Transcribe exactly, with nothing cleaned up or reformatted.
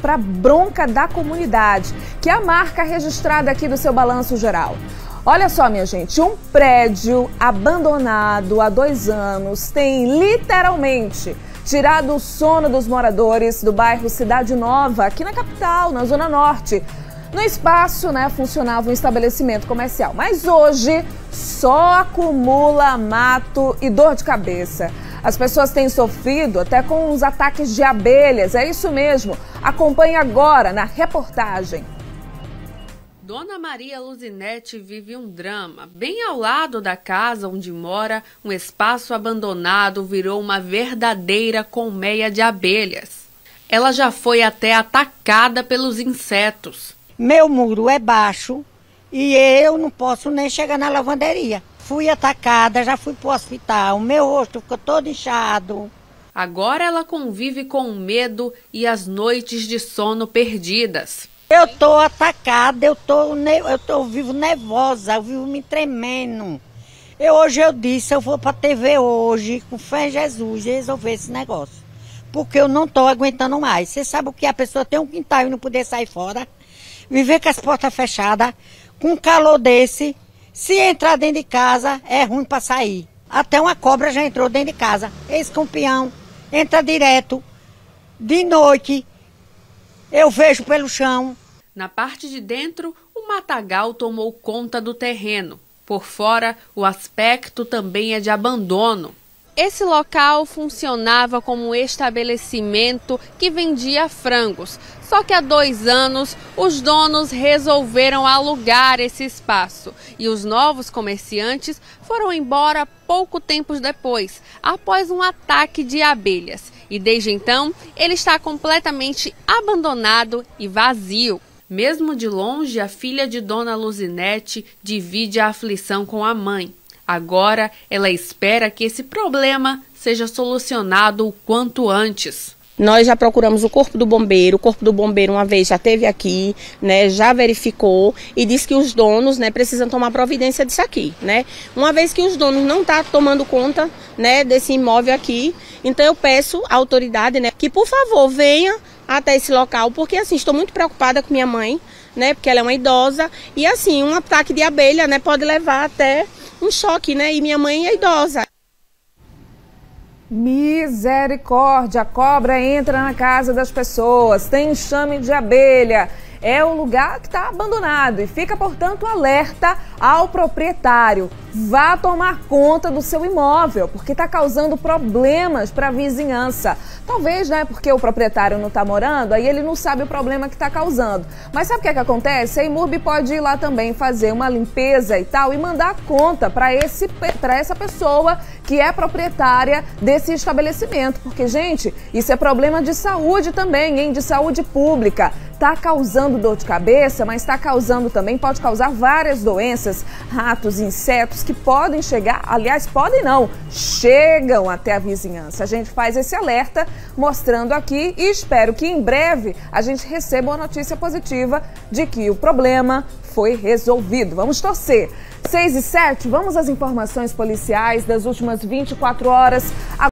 para bronca da comunidade, que é a marca registrada aqui do seu balanço geral. Olha só, minha gente, um prédio abandonado há dois anos tem literalmente tirado o sono dos moradores do bairro Cidade Nova, aqui na capital, na Zona Norte. No espaço, né, funcionava um estabelecimento comercial, mas hoje só acumula mato e dor de cabeça. As pessoas têm sofrido até com os ataques de abelhas, é isso mesmo. Acompanhe agora na reportagem. Dona Maria Luzinete vive um drama. Bem ao lado da casa onde mora, um espaço abandonado virou uma verdadeira colmeia de abelhas. Ela já foi até atacada pelos insetos. Meu muro é baixo e eu não posso nem chegar na lavanderia. Fui atacada, já fui para o hospital, meu rosto ficou todo inchado. Agora ela convive com o medo e as noites de sono perdidas. Eu tô atacada, eu tô, eu tô vivo nervosa, eu vivo me tremendo. Eu, hoje eu disse, eu vou pra T V hoje, com fé em Jesus, resolver esse negócio. Porque eu não tô aguentando mais. Você sabe o que? A pessoa tem um quintal e não poder sair fora, viver com as portas fechadas, com um calor desse, se entrar dentro de casa, é ruim pra sair. Até uma cobra já entrou dentro de casa, escorpião, entra direto, de noite, eu vejo pelo chão. Na parte de dentro, o matagal tomou conta do terreno. Por fora, o aspecto também é de abandono. Esse local funcionava como um estabelecimento que vendia frangos. Só que há dois anos, os donos resolveram alugar esse espaço. E os novos comerciantes foram embora pouco tempo depois, após um ataque de abelhas. E desde então, ele está completamente abandonado e vazio. Mesmo de longe, a filha de Dona Luzinete divide a aflição com a mãe. Agora, ela espera que esse problema seja solucionado o quanto antes. Nós já procuramos o corpo do bombeiro, o corpo do bombeiro uma vez já esteve aqui, né, já verificou e disse que os donos, né, precisam tomar providência disso aqui, né. Uma vez que os donos não estão tomando conta, né, desse imóvel aqui, então eu peço à autoridade, né, que por favor venha até esse local, porque assim, estou muito preocupada com minha mãe, né, porque ela é uma idosa e assim, um ataque de abelha, né, pode levar até um choque, né, e minha mãe é idosa. Misericórdia, a cobra entra na casa das pessoas, tem enxame de abelha. É o lugar que está abandonado e fica, portanto, alerta ao proprietário. Vá tomar conta do seu imóvel, porque está causando problemas para a vizinhança. Talvez, né, porque o proprietário não está morando, aí ele não sabe o problema que está causando. Mas sabe o que é que acontece? A Imurb pode ir lá também fazer uma limpeza e tal e mandar conta para esse, para essa pessoa que é proprietária desse estabelecimento. Porque, gente, isso é problema de saúde também, hein? De saúde pública. Está causando dor de cabeça, mas está causando também, pode causar várias doenças, ratos, insetos que podem chegar, aliás, podem não, chegam até a vizinhança. A gente faz esse alerta mostrando aqui e espero que em breve a gente receba uma notícia positiva de que o problema foi resolvido. Vamos torcer. seis e sete, vamos às informações policiais das últimas vinte e quatro horas.